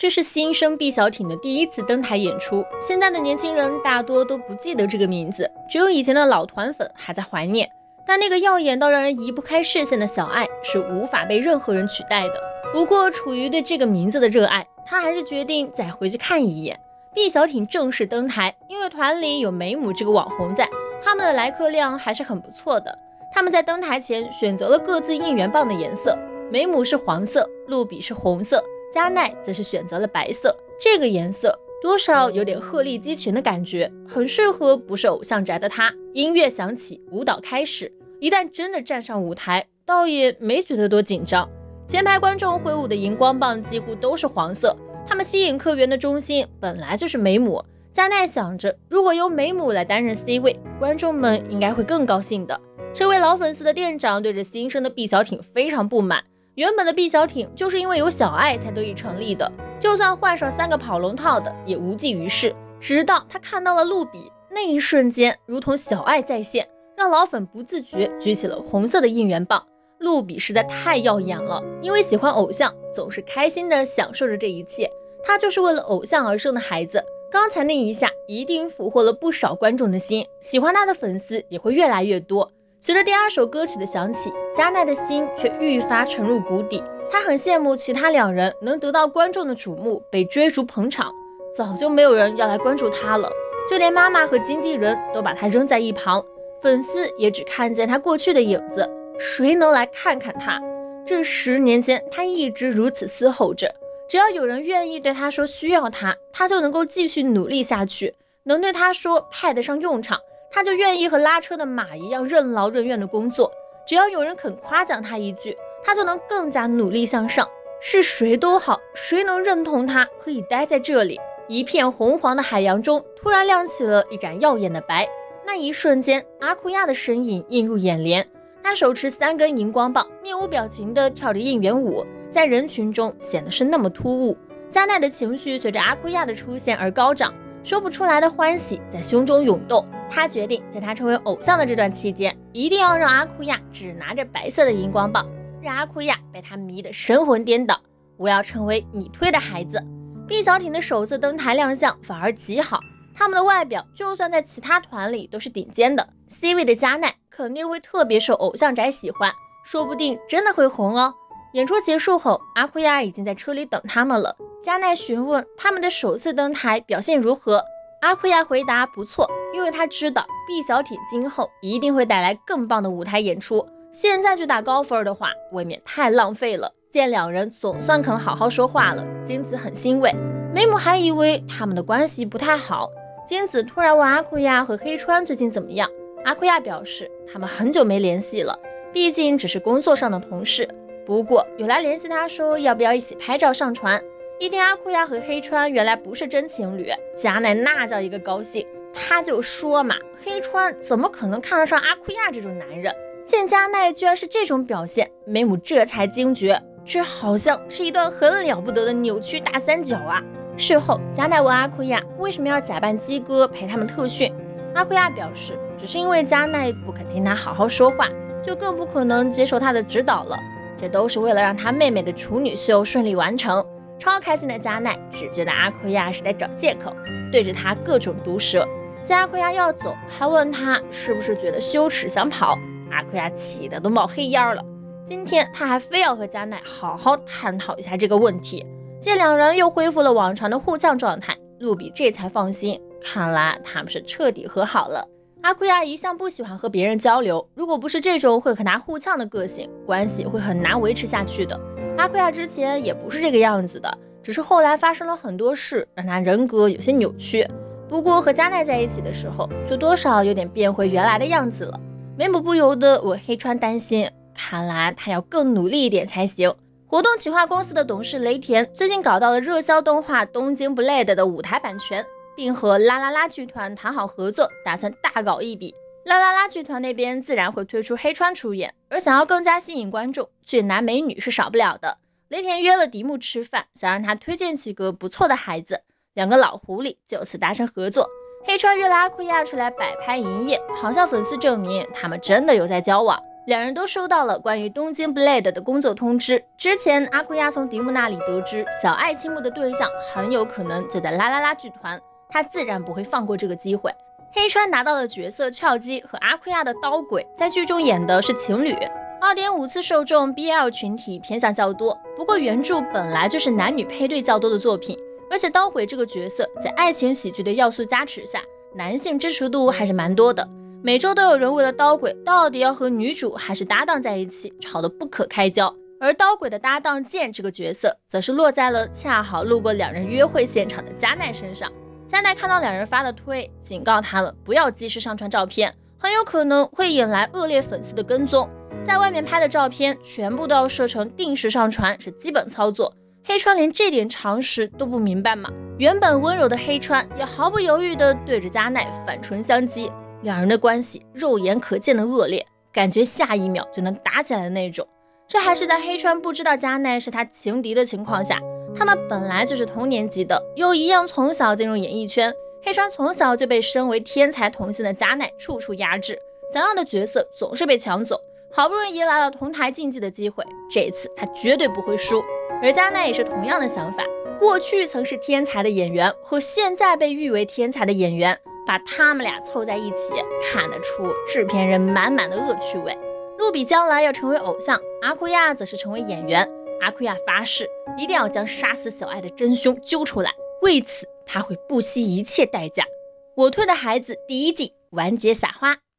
这是新生毕小挺的第一次登台演出，现在的年轻人大多都不记得这个名字，只有以前的老团粉还在怀念。但那个耀眼到让人移不开视线的小爱是无法被任何人取代的。不过处于对这个名字的热爱，他还是决定再回去看一眼。毕小挺正式登台，因为团里有梅姆这个网红在，他们的来客量还是很不错的。他们在登台前选择了各自应援棒的颜色，梅姆是黄色，露比是红色，加奈则是选择了白色。这个颜色多少有点鹤立鸡群的感觉，很适合不是偶像宅的他。音乐响起，舞蹈开始，一旦真的站上舞台，倒也没觉得多紧张。前排观众挥舞的荧光棒几乎都是黄色，他们吸引客源的中心本来就是梅姆。加奈想着，如果由梅姆来担任 C 位，观众们应该会更高兴的。这位老粉丝的店长对着新生的毕小挺非常不满，原本的毕小挺就是因为有小爱才得以成立的，就算换上3个跑龙套的也无济于事。直到他看到了露比，那一瞬间如同小爱再现，让老粉不自觉举起了红色的应援棒。露比实在太耀眼了，因为喜欢偶像，总是开心的享受着这一切。他就是为了偶像而生的孩子，刚才那一下一定俘获了不少观众的心，喜欢他的粉丝也会越来越多。随着第2首歌曲的响起，加奈的心却愈发沉入谷底。他很羡慕其他2人能得到观众的瞩目，被追逐捧场，早就没有人要来关注他了，就连妈妈和经纪人都把他扔在一旁，粉丝也只看见他过去的影子，谁能来看看他？这10年间，他一直如此嘶吼着，只要有人愿意对他说需要他，他就能够继续努力下去，能对他说派得上用场，他就愿意和拉车的马一样任劳任怨的工作。只要有人肯夸奖他一句，他就能更加努力向上。是谁都好，谁能认同他可以待在这里？一片红黄的海洋中突然亮起了一盏耀眼的白，那一瞬间，阿库亚的身影映入眼帘。他手持3根荧光棒，面无表情地跳着应援舞，在人群中显得是那么突兀。加奈的情绪随着阿库亚的出现而高涨，说不出来的欢喜在胸中涌动。他决定在他成为偶像的这段期间，一定要让阿库亚只拿着白色的荧光棒，让阿库亚被他迷得神魂颠倒。我要成为你推的孩子。毕小挺的首次登台亮相反而极好，他们的外表就算在其他团里都是顶尖的。C 位的加奈肯定会特别受偶像宅喜欢，说不定真的会红哦。演出结束后，阿库亚已经在车里等他们了。加奈询问他们的首次登台表现如何，阿库亚回答不错，因为他知道毕小挺今后一定会带来更棒的舞台演出，现在就打高分的话未免太浪费了。见2人总算肯好好说话了，金子很欣慰。梅姆还以为他们的关系不太好，金子突然问阿库亚和黑川最近怎么样。阿库亚表示他们很久没联系了，毕竟只是工作上的同事，不过有来联系他说要不要一起拍照上传。一听阿库亚和黑川原来不是真情侣，加奈那叫一个高兴。他就说嘛，黑川怎么可能看得上阿库亚这种男人？见加奈居然是这种表现，梅姆这才惊觉，这好像是一段很了不得的扭曲大三角啊。事后加奈问阿库亚为什么要假扮鸡哥陪他们特训，阿库亚表示只是因为加奈不肯听他好好说话，就更不可能接受他的指导了，这都是为了让他妹妹的处女秀顺利完成。超开心的加奈只觉得阿库亚是在找借口，对着他各种毒舌。见阿库亚要走，还问他是不是觉得羞耻想跑，阿库亚气得都冒黑烟了。今天他还非要和加奈好好探讨一下这个问题。见2人又恢复了往常的互呛状态，露比这才放心，看来他们是彻底和好了。阿库亚一向不喜欢和别人交流，如果不是这种会和他互呛的个性，关系会很难维持下去的。阿库亚之前也不是这个样子的，只是后来发生了很多事，让他人格有些扭曲。不过和加奈在一起的时候，就多少有点变回原来的样子了。梅姆不由得为黑川担心，看来他要更努力一点才行。活动企划公司的董事雷田最近搞到了热销动画《东京 Blade》的舞台版权，并和啦啦啦剧团谈好合作，打算大搞一笔。啦啦啦剧团那边自然会推出黑川出演，而想要更加吸引观众，俊男美女是少不了的。雷田约了迪木吃饭，想让他推荐几个不错的孩子，2个老狐狸就此达成合作。黑川约了阿库亚出来摆拍营业，好向粉丝证明他们真的有在交往。 两人都收到了关于东京 Blade 的工作通知。之前阿库亚从迪姆那里得知小爱倾慕的对象很有可能就在啦啦啦剧团，他自然不会放过这个机会。黑川拿到的角色俏姬和阿库亚的刀鬼在剧中演的是情侣， 2.5 次受众 BL 群体偏向较多。不过原著本来就是男女配对较多的作品，而且刀鬼这个角色在爱情喜剧的要素加持下，男性支持度还是蛮多的。每周都有人为了刀鬼到底要和女主还是搭档在一起吵得不可开交，而刀鬼的搭档剑这个角色则是落在了恰好路过两人约会现场的加奈身上。加奈看到两人发的推，警告他们不要及时上传照片，很有可能会引来恶劣粉丝的跟踪。在外面拍的照片全部都要设成定时上传，是基本操作。黑川连这点常识都不明白吗？原本温柔的黑川也毫不犹豫地对着加奈反唇相讥，两人的关系肉眼可见的恶劣，感觉下一秒就能打起来的那种。这还是在黑川不知道加奈是他情敌的情况下，他们本来就是同年级的，又一样从小进入演艺圈。黑川从小就被身为天才童星的加奈处处压制，想要的角色总是被抢走。好不容易迎来了同台竞技的机会，这次他绝对不会输。而加奈也是同样的想法，过去曾是天才的演员和现在被誉为天才的演员，把他们俩凑在一起，看得出制片人满满的恶趣味。露比将来要成为偶像，阿库亚则是成为演员。阿库亚发誓一定要将杀死小爱的真凶揪出来，为此他会不惜一切代价。我推的孩子第1季完结撒花。